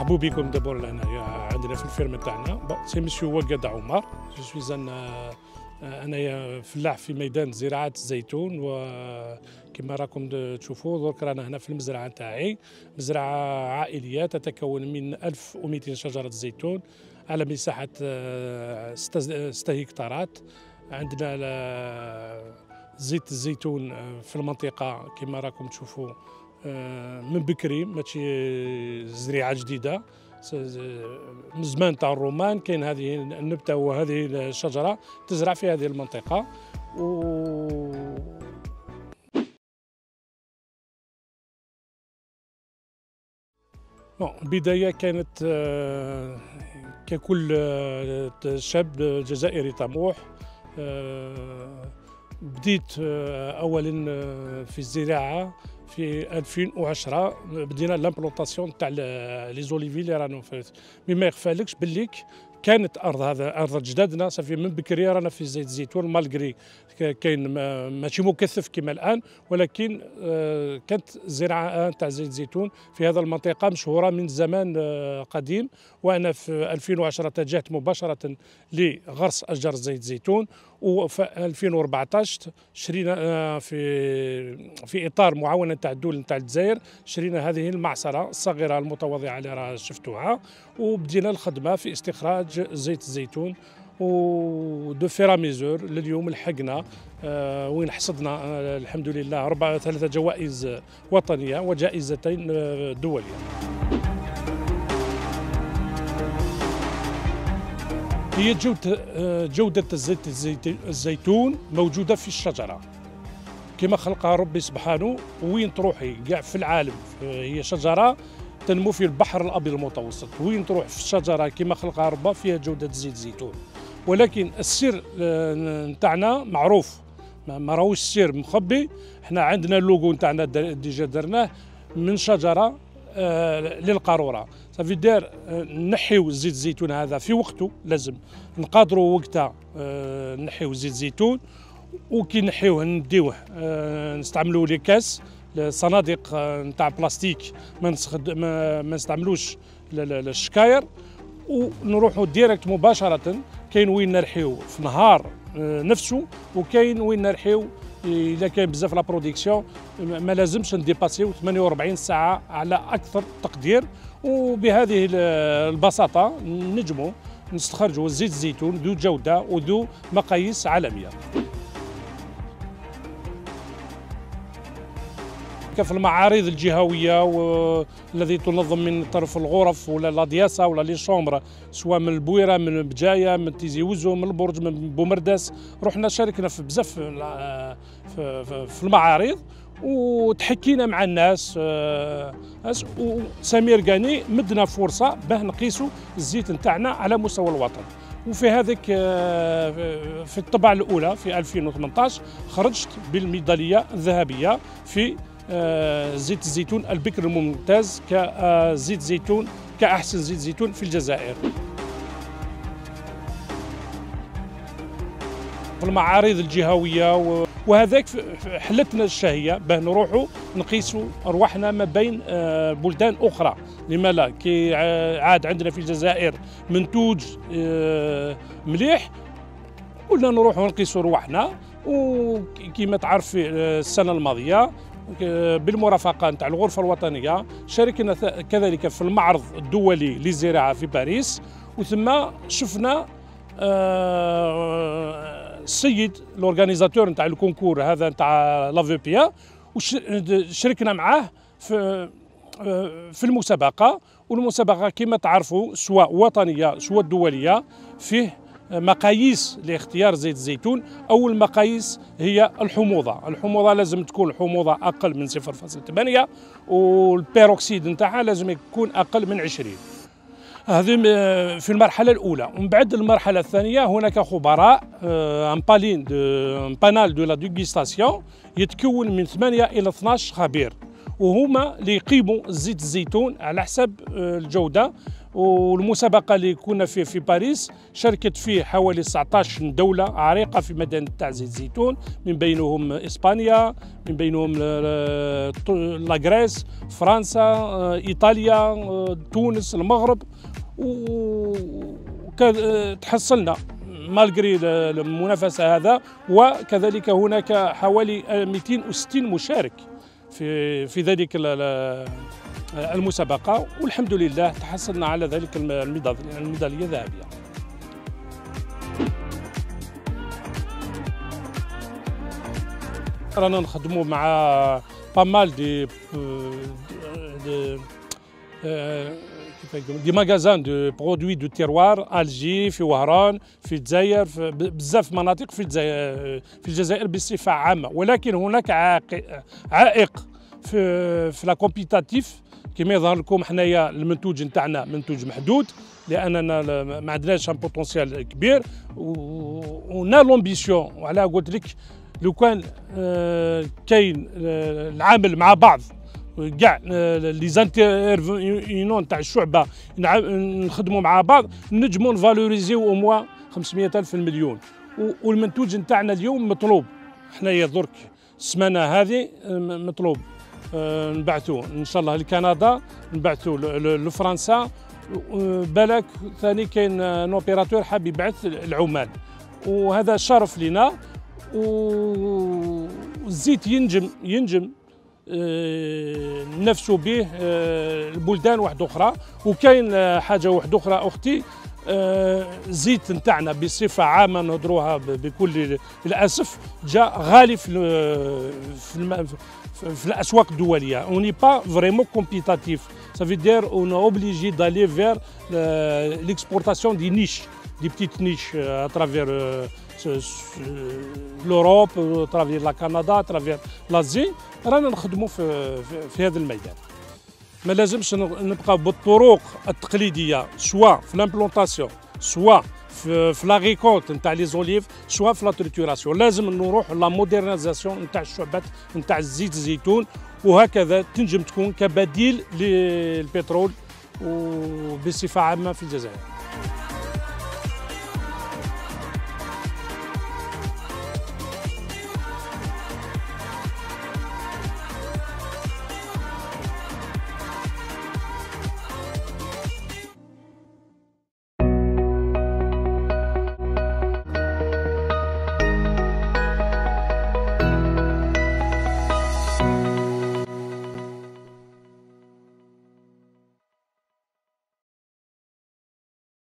مرحبا بكم دابور هنايا عندنا في الفيرم تاعنا. سي مسيو وقاد عمر، جو سوي انايا فلاح في ميدان زراعه الزيتون، وكما راكم تشوفوا درك رانا هنا في المزرعه تاعي، مزرعه عائليه تتكون من 1200 شجره زيتون على مساحه 6 هكتارات. عندنا زيت الزيتون في المنطقه كما راكم تشوفوا من بكري، ماشي زريعه جديده، من زمان تاع الرومان كاين هذه النبته وهذه الشجره تزرع في هذه المنطقه. البدايه كانت ككل شاب جزائري طموح. بديت اولا في الزراعه في 2010، بدينا لامبلونطاسيون تاع لي زوليفي اللي رانا بما يخفالكش باللي كانت ارض جدادنا صافي من بكري رانا في زيت الزيتون، مالغري كاين ماشي مكثف كما الان، ولكن كانت زراعه تاع زيت الزيتون في هذا المنطقه مشهوره من زمان قديم. وانا في 2010 اتجهت مباشره لغرس اشجار زيت الزيتون، وفي 2014 شرينا في اطار معاونه تاع الدول تاع الجزائر، شرينا هذه المعصره الصغيره المتواضعه اللي راه شفتوها، وبدينا الخدمه في استخراج زيت الزيتون. ودو فيرا ميزور لليوم لحقنا وين حصدنا الحمد لله 3 جوائز وطنيه وجائزتين دوليه. هي جودة الزيتون موجودة في الشجرة كما خلقها ربي سبحانه، وين تروحي كاع في العالم هي شجرة تنمو في البحر الأبيض المتوسط، وين تروح في الشجرة كما خلقها ربي فيها جودة زيت الزيتون. ولكن السر نتاعنا معروف، ما راهوش السر مخبي. احنا عندنا اللوغو نتاعنا ديجا درناه من شجرة للقارورة، صافي دار نحيو زيت الزيتون هذا في وقته، لازم نقادروا وقتها نحيو زيت الزيتون، وكي نحيوه نديوه نستعملوا لي كاس صناديق نتاع بلاستيك، ما نستعملوش الشكاير، ونروحوا ديريكت مباشرة. كاين وين نرحيو في نهار نفسه، وكاين وين نرحيو إذا كان بزاف لا برودكسيون ما لازمش نديباسيو 48 ساعة على أكثر تقدير. وبهذه البساطة نجموا نستخرجوا زيت الزيتون ذو جودة وذو مقاييس عالمية. في المعارض الجهويه والذي تنظم من طرف الغرف ولا لا دياسه ولا لي شومبر، سواء من البويره من بجايه من تيزي وزو من البرج من بومرداس، رحنا شاركنا في بزاف في المعارض وتحكينا مع الناس. وسمير قاني مدنا فرصه باه نقيسوا الزيت نتاعنا على مستوى الوطن. وفي هذيك في الطبعه الاولى في 2018 خرجت بالميداليه الذهبيه في زيت الزيتون البكر الممتاز كزيت زيتون كأحسن زيت زيتون في الجزائر. في المعارض الجهوية وهذاك حلتنا الشهية باه نروحوا نقيسوا أرواحنا ما بين بلدان أخرى. لما لا؟ كي عاد عندنا في الجزائر منتوج مليح، قلنا نروحوا نقيسوا أرواحنا. وكما تعرف في السنة الماضية بالمرافقة نتاع الغرفة الوطنية شاركنا كذلك في المعرض الدولي للزراعة في باريس، وثم شفنا السيد الاورغانيزاتور نتاع الكونكور هذا نتاع لافيبيا، وشاركنا معاه في المسابقة. والمسابقة كما تعرفوا سواء وطنية سواء دولية فيه مقاييس لاختيار زيت الزيتون. أول مقاييس هي الحموضة. الحموضة لازم تكون حموضة أقل من 0.8، والبيروكسيد نتاعها لازم يكون أقل من 20. هذه في المرحلة الأولى. ومن بعد المرحلة الثانية هناك خبراء ان بانال دو لا ديغيستاسيون يتكون من 8 إلى 12 خبير، وهما اللي يقيموا زيت الزيتون على حسب الجودة والمسابقه اللي كنا فيه في باريس شاركت فيه حوالي 19 دوله عريقه في ميدان تاع زيت الزيتون، من بينهم اسبانيا، من بينهم لاغريس، فرنسا، ايطاليا، تونس، المغرب. وتحصلنا مالغري المنافسه هذا، وكذلك هناك حوالي 260 مشارك في ذلك المسابقه، والحمد لله تحصلنا على ذلك الميداليه الذهبيه. رانا نخدموا مع بامال دي ماغازان دو برودوي دو تيروار، الجي، في وهران، في الجزائر، في بزاف مناطق في الجزائر بصفه عامه. ولكن هناك عائق في لا كومبيتاتيف. كما يظهر لكم حنايا المنتوج نتاعنا منتوج محدود، لاننا ما عندناش ان بوتونسيال كبير، ونا لومبيسيون. وعلى قلت لك لو كان كاين العمل مع بعض كاع لي زانتيرفينون تاع الشعبه نخدموا مع بعض، نجموا نفالوريزيو او موا 500,000 المليون. والمنتوج نتاعنا اليوم مطلوب. حنايا درك السمانه هذه مطلوب نبعثوه ان شاء الله لكندا، نبعثوه لفرنسا، بالك ثاني كاين اوبيراتور حاب يبعث العمال، وهذا شرف لنا. والزيت ينجم نفسوا به البلدان واحده اخرى. وكاين حاجه واحده اخرى اختي، الزيت نتاعنا بصفه عامه نهضروها بكل الاسف جاء غالي في الاسواق الدوليه. اون ني با فريمون كومبيتاتيف، ça veut dire on est obligé d'aller vers l'exportation des niches, des petites niches à travers l'Europe, à travers le Canada, à travers l'Asie. رانا نخدموا في هذا الميدان. ما لازمش نبقى بالطرق التقليديه، سواء في لامبلونطاسيون، سواء في لاغيكولت نتاع لي زوليف، سواء في لا تريتوراسيون. لازم نروح لا مودرنيزاسيون نتاع الشعبات نتاع الزيت الزيتون، وهكذا تنجم تكون كبديل للبترول وبصفه عامه في الجزائر.